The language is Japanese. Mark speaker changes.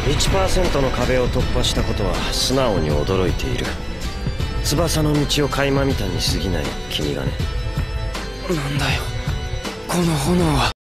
Speaker 1: 1% の壁を突破したことは素直に驚いている。翼の道を垣間見たに過ぎない君がね。
Speaker 2: なんだよこの炎は。